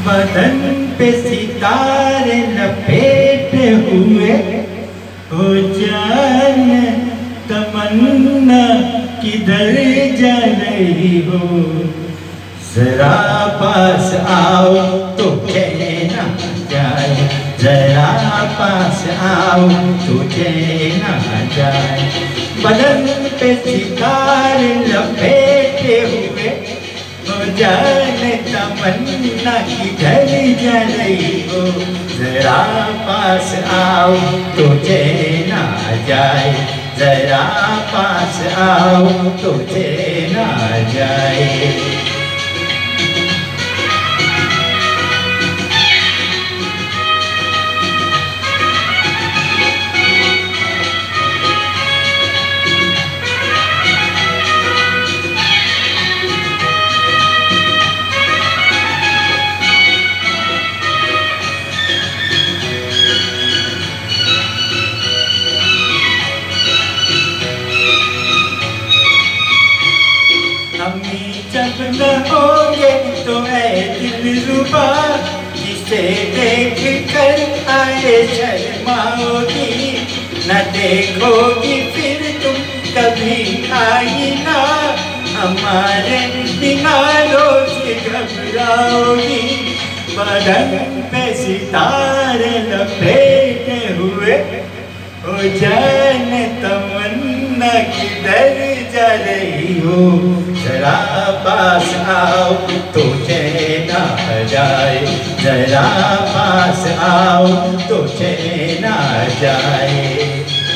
बदन पे सितारे लपेटे हुए हो जान तमन्ना किधर जा रही हो, जरा पास आओ तो कहना जाए, जरा पास आओ तो कहना जाए। बदन पे सितारे लपेटे हुए हो जाने तमन्ना किधर जा रही हो, जरा पास आओ तो कहना जाए, जरा पास आओ तो कहना जाए। जब न होंगे तो ऐ दिलरुबा, जिसे देख कर आए शर्माओगी, न देखोगी फिर तुम कभी आईना, हमारे बिना रोज घबराओगी। बदन पे सितारे लपेटे हुए हो जाने तमन्ना किधर जा रही हो, जरा पास आओ तो कहना जाए, जरा पास आओ तो कहना जाए।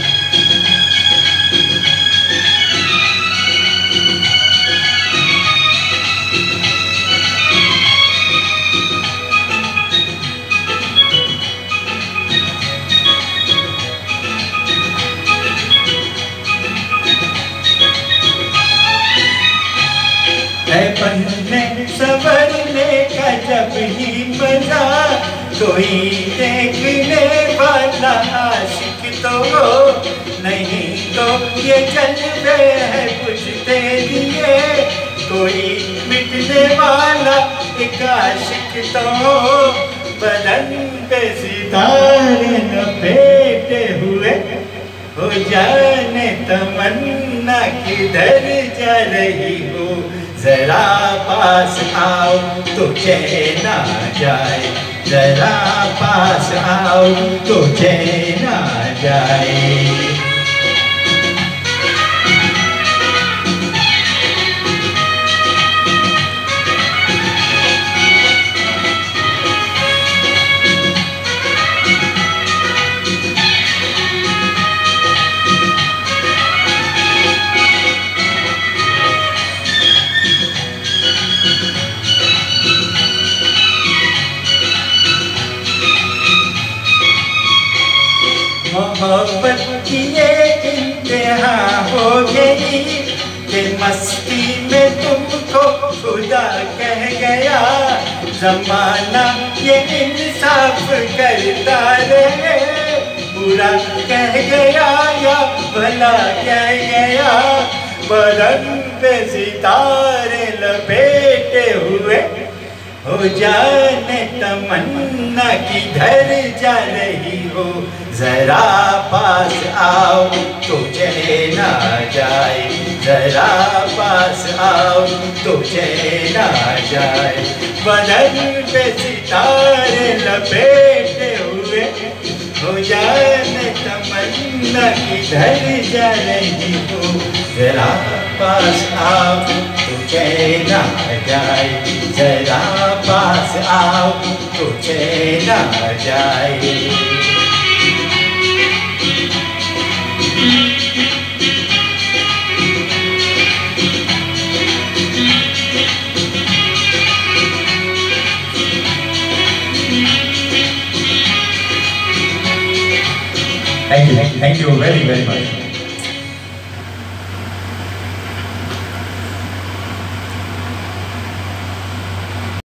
बनने संवरने का जब ही मजा, कोई देखने वाला आशिक तो हो, नहीं तो ये जलवे है कुछ तेरे लिए, कोई मिटने वाला एक आशिक तो हो। बदन पे सितारे लपेटे हुए हो जाने तमन्ना किधर जा रही हो, जरा पास आओ तो कहना जाए, जरा पास आओ तो कहना जाए। मोहब्बत की ये इंतहा हो गई कि मस्ती में तुमको खुदा कह गया, ज़माना ये इंसाफ करता रहे, बुरा कह गया या भला कह गया। बदन पे सितारे लपेटे हुए हो जाने तमन्ना किधर जा रही हो, जरा पास आओ तो कहना जाए, जरा पास आओ तो कहना जाए। बदन पे सितारे लपेटे हुए हो जाने तमन्ना किधर जा रही हो, जरा पास आओ तो कहना जाए, जरा पास आओ तो कहना जाए। Thank you very much.